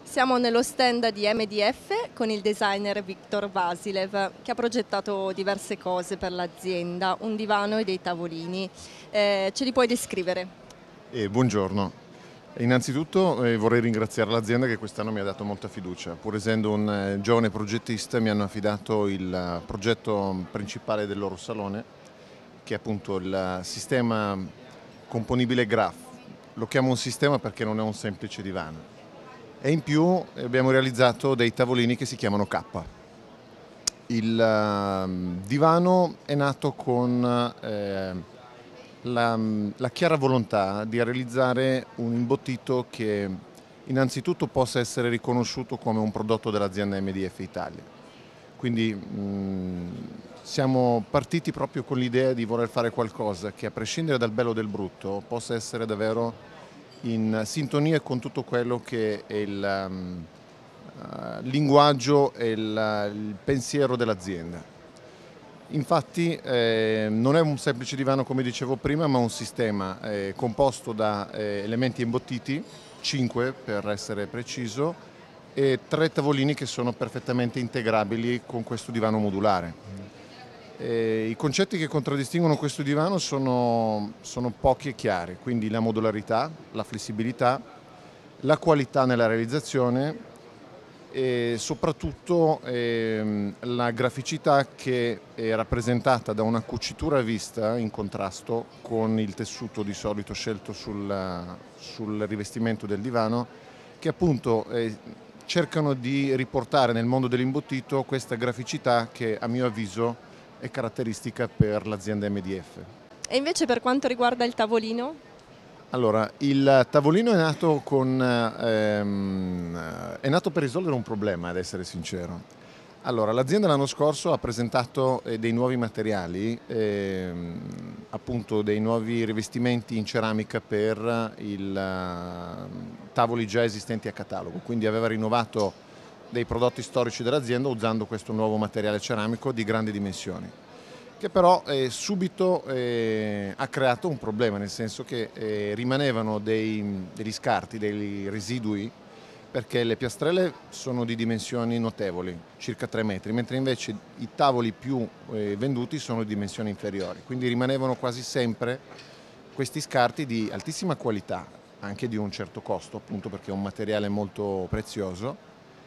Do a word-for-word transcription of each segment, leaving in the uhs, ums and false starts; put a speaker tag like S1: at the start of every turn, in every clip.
S1: Siamo nello stand di M D F con il designer Viktor Vasilev, che ha progettato diverse cose per l'azienda, un divano e dei tavolini. Eh, ce li puoi descrivere?
S2: Eh, buongiorno. Innanzitutto eh, vorrei ringraziare l'azienda che quest'anno mi ha dato molta fiducia. Pur essendo un eh, giovane progettista, mi hanno affidato il eh, progetto principale del loro salone, che è appunto il eh, sistema componibile Graph. Lo chiamo un sistema perché non è un semplice divano. E in più abbiamo realizzato dei tavolini che si chiamano K. Il uh, divano è nato con eh, la, la chiara volontà di realizzare un imbottito che innanzitutto possa essere riconosciuto come un prodotto dell'azienda M D F Italia. Quindi mh, siamo partiti proprio con l'idea di voler fare qualcosa che, a prescindere dal bello o del brutto, possa essere davvero in sintonia con tutto quello che è il um, uh, linguaggio e il, il pensiero dell'azienda. Infatti eh, non è un semplice divano, come dicevo prima, ma un sistema eh, composto da eh, elementi imbottiti, cinque per essere preciso, e tre tavolini che sono perfettamente integrabili con questo divano modulare. Eh, I concetti che contraddistinguono questo divano sono, sono pochi e chiari, quindi la modularità, la flessibilità, la qualità nella realizzazione e soprattutto ehm, la graficità che è rappresentata da una cucitura a vista in contrasto con il tessuto di solito scelto sul, sul rivestimento del divano, che appunto eh, cercano di riportare nel mondo dell'imbottito questa graficità che, a mio avviso, è caratteristica per l'azienda M D F.
S1: E invece per quanto riguarda il tavolino?
S2: Allora, il tavolino è nato, con, ehm, è nato per risolvere un problema, ad essere sincero. Allora, l'azienda l'anno scorso ha presentato eh, dei nuovi materiali, ehm, appunto dei nuovi rivestimenti in ceramica per i uh, tavoli già esistenti a catalogo, quindi aveva rinnovato dei prodotti storici dell'azienda usando questo nuovo materiale ceramico di grandi dimensioni, che però eh, subito eh, ha creato un problema, nel senso che eh, rimanevano dei, degli scarti, dei residui, perché le piastrelle sono di dimensioni notevoli, circa tre metri, mentre invece i tavoli più eh, venduti sono di dimensioni inferiori, quindi rimanevano quasi sempre questi scarti di altissima qualità, anche di un certo costo, appunto perché è un materiale molto prezioso,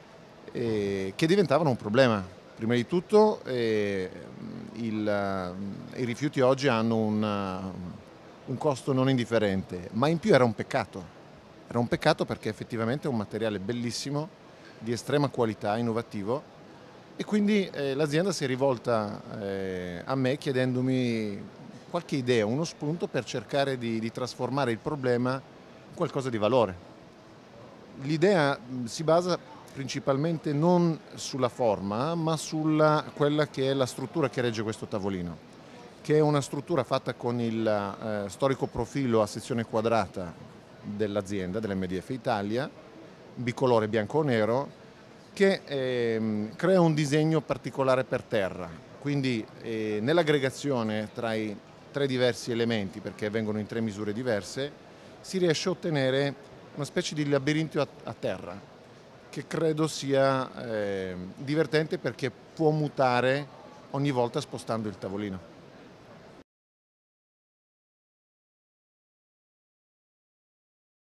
S2: eh, che diventavano un problema. Prima di tutto eh, il, i rifiuti oggi hanno un, un costo non indifferente, ma in più era un peccato. Era un peccato perché effettivamente è un materiale bellissimo, di estrema qualità, innovativo, e quindi eh, l'azienda si è rivolta eh, a me chiedendomi qualche idea, uno spunto per cercare di, di trasformare il problema in qualcosa di valore. L'idea si basa principalmente non sulla forma, ma sulla quella che è la struttura che regge questo tavolino, che è una struttura fatta con il eh, storico profilo a sezione quadrata dell'azienda, dell'M D F Italia, bicolore bianco-nero, che eh, crea un disegno particolare per terra. Quindi eh, nell'aggregazione tra i tre diversi elementi, perché vengono in tre misure diverse, si riesce a ottenere una specie di labirinto a, a terra, che credo sia eh, divertente perché può mutare ogni volta spostando il tavolino.